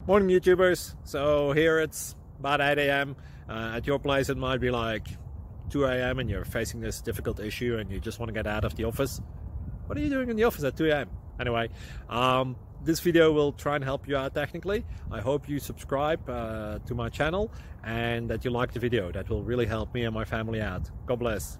Morning YouTubers. So here it's about 8 a.m. At your place it might be like 2 a.m. and you're facing this difficult issue and you just want to get out of the office. What are you doing in the office at 2 a.m.? Anyway, this video will try and help you out technically. I hope you subscribe to my channel and that you like the video. That will really help me and my family out. God bless.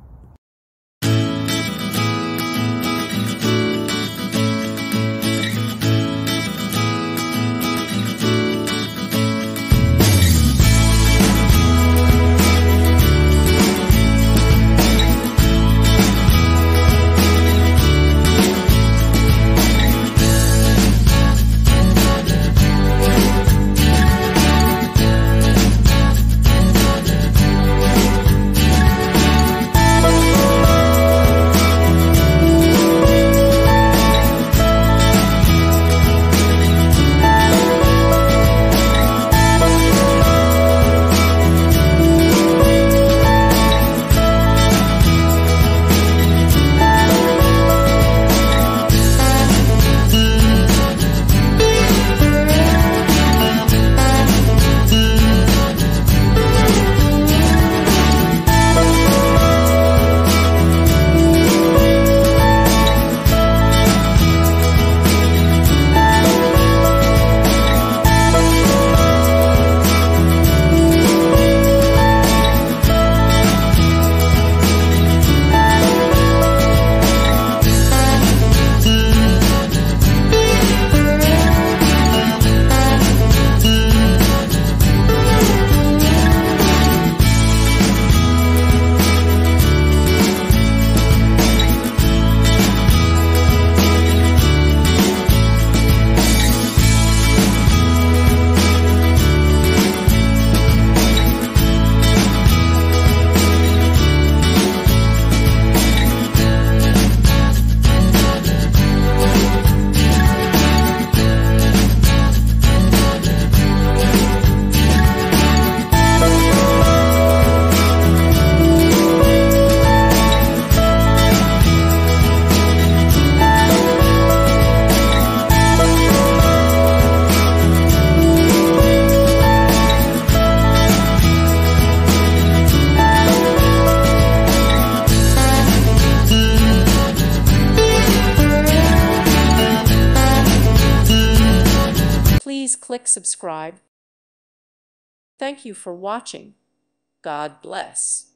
Please click subscribe. Thank you for watching. God bless.